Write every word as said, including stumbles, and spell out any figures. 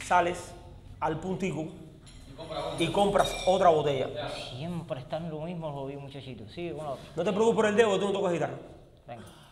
sales al puntico y compras otra botella. Siempre están lo mismo los muchachitos. Sí, bueno. No te preocupes por el dedo, que tú no tocas guitarra. Venga.